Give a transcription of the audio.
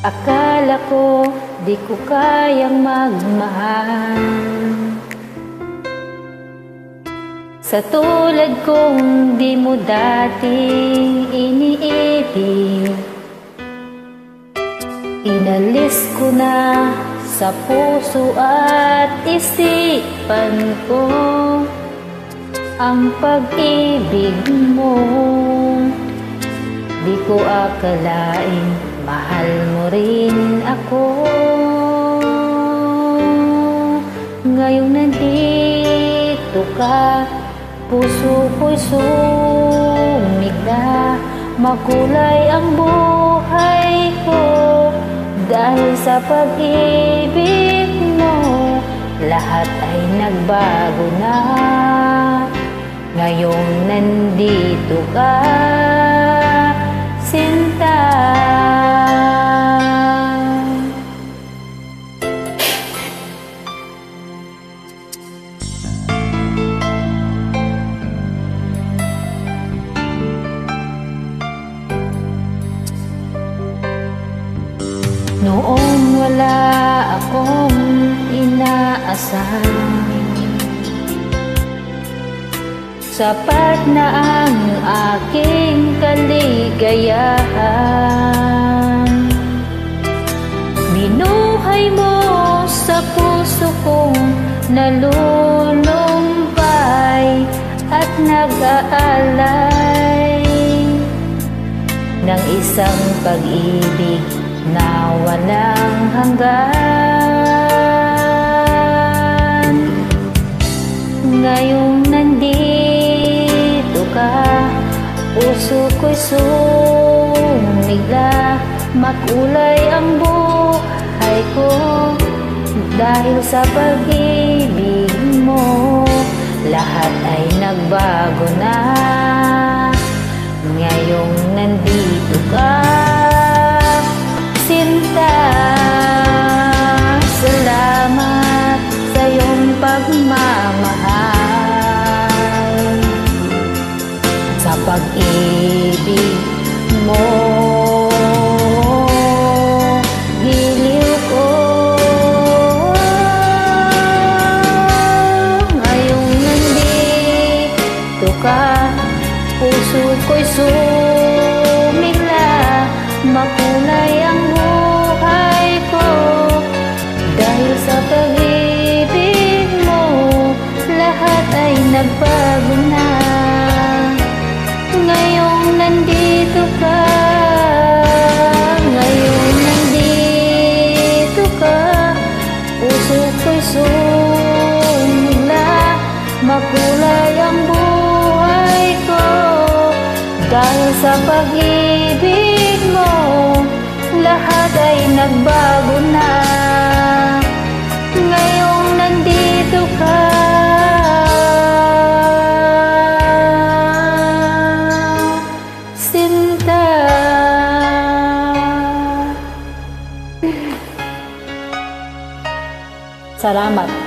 Akala ko di ko kayang magmahal, sa tulad kong di mo dating iniibig. Inalis ko na sa puso at isipan ko ang pag-ibig mo. Di ko akalaing mahal mo rin ako. Ngayong nandito ka, puso ko'y sumigla. Makulay ang buhay ko dahil sa pag-ibig mo. Lahat ay nagbago na ngayong nandito ka, sinta. Noong wala akong inaasahan, sapat na ang aking kaligayahan. Binuhay mo sa puso kong nalulumbay at nag-aalay ng isang pag-ibig na walang hanggan. Ngayong nandito ka, puso ko'y sumigla. Makulay ang buhay ko dahil sa pag-ibig mo. Lahat ay nagbago na ngayong nandito ka, sinta. Salamat sa iyong pagmamahal, sa pag-ibig mo. Giliw ko ngayong nandito ka, puso ko'y sumigla. Makulay ang buhay ko dahil sa pag-ibig mo. Lahat ay nagbago na ngayong nandito ka. Ngayong nandito ka, puso ko'y sumigla. Makulay ang buhay ko dahil sa pag-ibig mo. Lahat ay nagbago na ngayong nandito ka, sinta. Salamat.